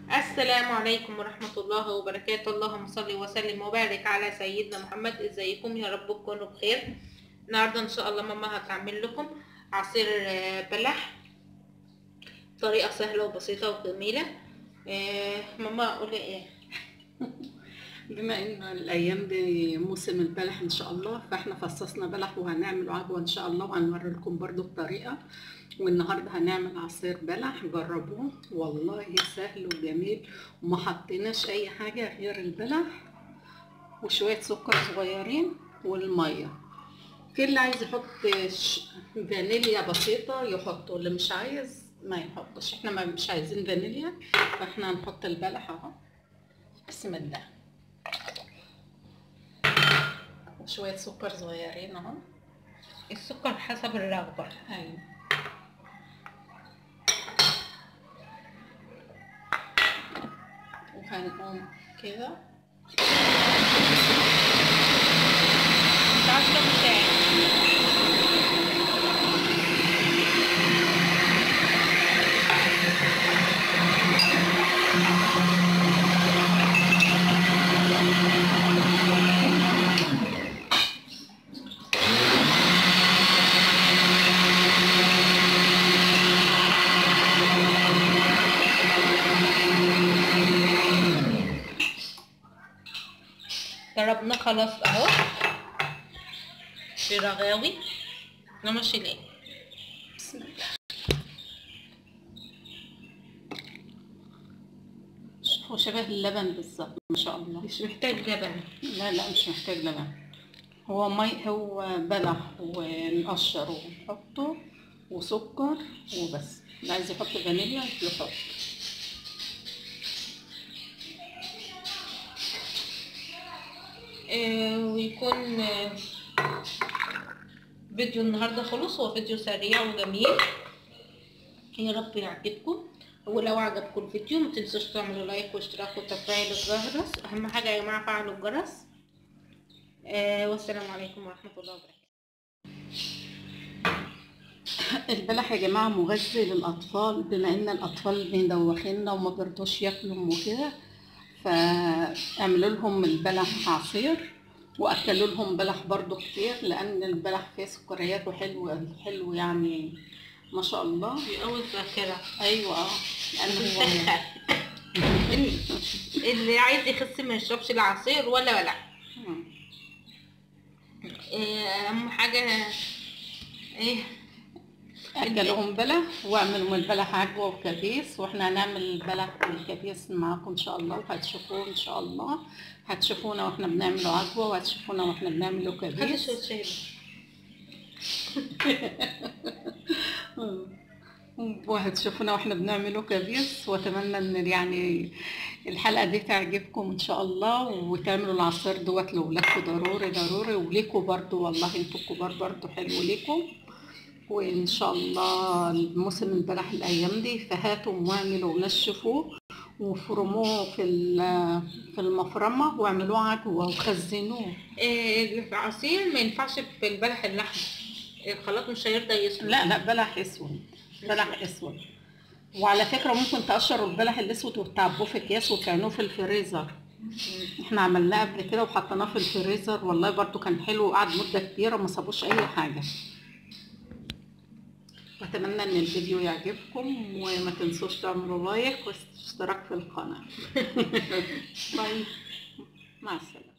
السلام عليكم ورحمة الله وبركاته. اللهم صل وسلم وبارك على سيدنا محمد. ازيكم؟ يا رب تكونوا بخير. النهارده ان شاء الله ماما هتعمل لكم عصير بلح، طريقة سهلة وبسيطة وجميلة. ماما قولي ايه؟ بما ان الايام دي موسم البلح ان شاء الله، فاحنا فصصنا بلح وهنعمل عجوه ان شاء الله، وهنوري لكم برضو الطريقه. والنهارده هنعمل عصير بلح، جربوه والله سهل وجميل، وما حطيناش اي حاجه غير البلح وشويه سكر صغيرين والميه. في اللي عايز يحط فانيليا بسيطه يحطه، اللي مش عايز ما يحطش. احنا مش عايزين فانيليا، فاحنا هنحط البلح اهو. بسم الله. وشوية سكر صغيرين اهو. السكر حسب الرغبة. ايوه. وهنقوم كده. مش عارفة بتاعي. ضربنا خلاص اهو برغاوي. نمشي ليه؟ بسم الله. هو شبه اللبن بالظبط ما شاء الله. مش محتاج لبن. لا مش محتاج لبن. هو هو بلح ونقشره ونحطه وسكر وبس. اللي عايز يحط فانيليا يحط. ويكون فيديو النهارده خلص. هو فيديو سريع وجميل، يا رب يعجبكم. ولو عجبكم الفيديو ما تنسوش تعملوا لايك واشتراك وتفعيل الجرس. اهم حاجه يا جماعه فعلوا الجرس. والسلام عليكم ورحمه الله وبركاته. البلح يا جماعه مغذي للاطفال، بما ان الاطفال بيدوخينا وما بيرضوش ياكلوا وكده، فاعملوا لهم البلح عصير، واكلوا لهم بلح برضو كتير، لان البلح فيه سكريات وحلو حلو يعني ما شاء الله. بيقوي الذاكره. ايوه لان هو اللي عايز يخس ما يشربش العصير ولا بلح. اهم حاجه ايه؟ اكلهم بلح، واعملوا من البلح عجوه وكبيس، واحنا هنعمل البلح والكبيس معاكم ان شاء الله، وهتشوفوه ان شاء الله. هتشوفونا واحنا بنعمله عجوه، وهتشوفونا واحنا بنعمله كبيس. وهتشوفونا واحنا بنعمله كبيس. واتمنى ان يعني الحلقه دي تعجبكم ان شاء الله، وتعملوا العصير دوت لاولادكم ضروري، وليكوا برضو والله انتوا الكبار برضو حلو ليكم. وان شاء الله الموسم البلح الايام دي، فهاتوا واعملوا ونشفوه وفرموه في المفرمه، واعملوه عجوه وخزنوه. العصير ما ينفعش في البلح اللحم، الخلاط مش هيرضى يسود. لا بلح اسود، بلح اسود. وعلى فكره ممكن تقشروا البلح الاسود وتعبوه في اكياس وتعينوه في الفريزر. احنا عملناه قبل كده وحطيناه في الفريزر، والله برضو كان حلو وقعد مده كبيره ما صابوش اي حاجه. واتمنى ان الفيديو يعجبكم، وما تنسوش تعملوا لايك واشتراك في القناه. باي. مع السلامه.